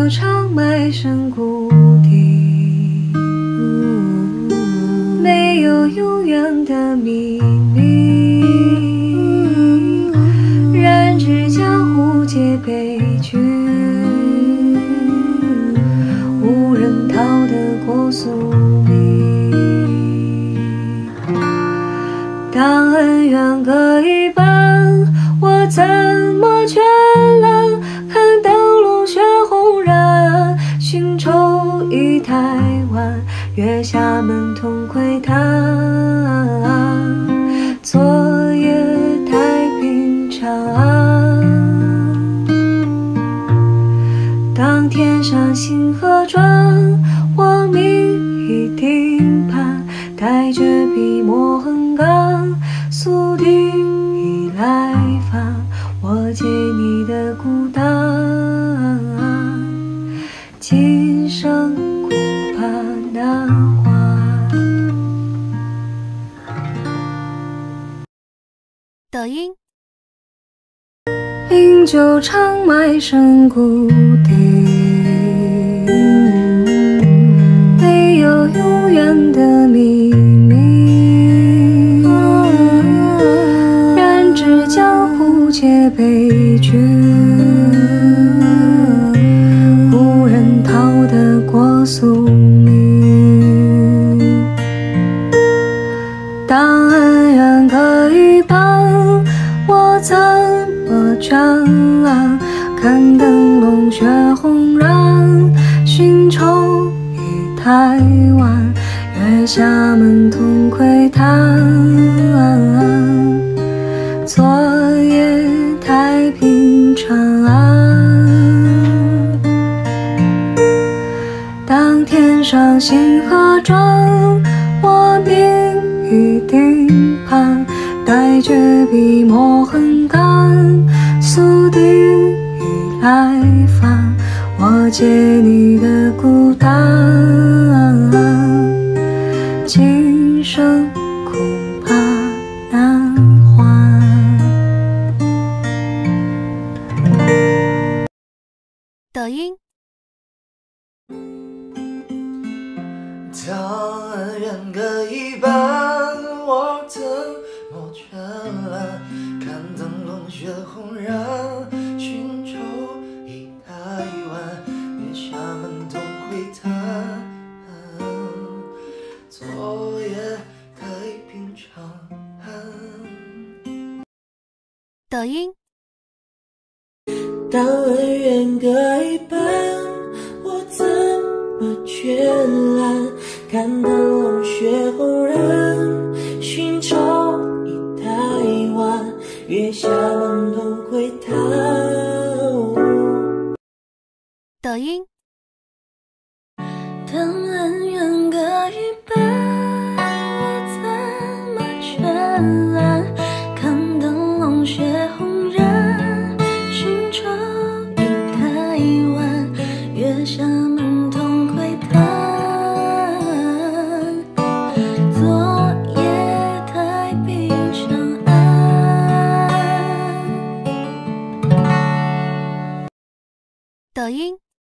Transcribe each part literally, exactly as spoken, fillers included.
酒长埋深谷底，没有永远的秘密，染指江湖皆悲剧，无人逃得过宿命。当恩怨各一半，我怎么眷恋？看灯笼血红染，寻仇忆台湾，月下门童窥探，昨夜太平长安。当天上星河转，我命已定盘，待绝笔墨横干，宿敌已来犯，我借你的孤单，今生恐怕难还。 抖音。 饮酒长埋深谷底，没有永远的秘密，染指江湖皆悲剧，无人逃得过宿命。当恩怨各一半，我怎么眷恋？看灯笼血红染，寻仇忆台湾，月下门童窥探，昨夜太平长安。当天上星河转，我命已定盘，待绝笔墨横干，宿敌已来犯，我借你的孤单，今生恐怕难还。 抖音。 当恩怨各一半，我怎么眷恋？看灯笼血红染，寻仇忆台湾，月下门童窥探，昨夜太平长安。 抖音。 当恩怨各一半，我怎么眷恋？看灯笼血红染，寻仇忆台湾，月下门童窥探。 抖音。 当恩怨各一半，我怎么眷恋？看灯笼血红染，寻仇忆台湾，月下门童窥探，昨夜太平长安。 抖音。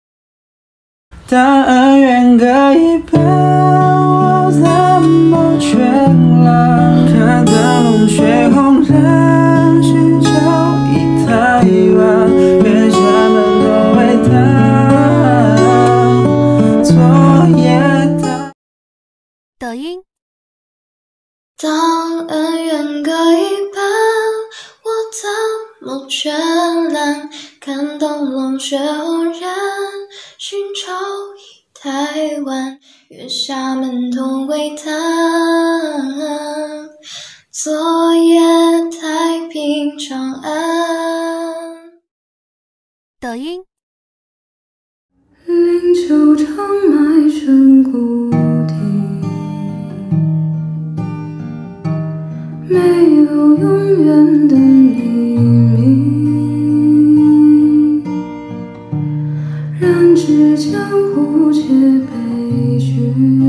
当恩怨各一半，我怎么眷恋？看灯笼血红染，寻仇忆台湾，月下门童窥探，昨夜太。 抖音。 当恩怨各一半，我怎么眷恋？看灯笼血红染，寻仇忆台湾，月下门童窥探，昨夜太平长安。 抖音。 饮酒长埋深谷底，没有永远的秘密，染指江湖皆悲剧，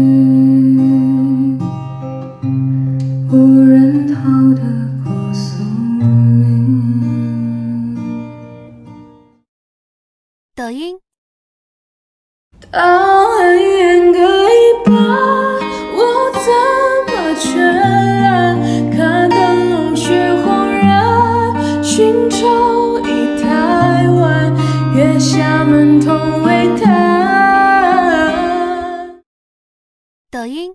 无人逃得过宿命。 抖音。 到很远的一半，我怎么却懒？看灯笼雪红染，寻找已太晚，月下门童未弹。 抖音，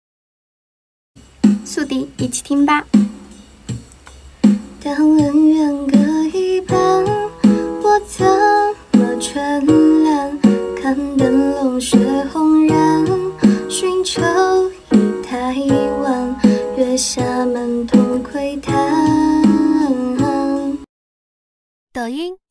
速递一起听吧。当恩怨各一半，我怎么全懒？看灯笼雪红染，寻求已太晚，月下门童窥探。 抖音。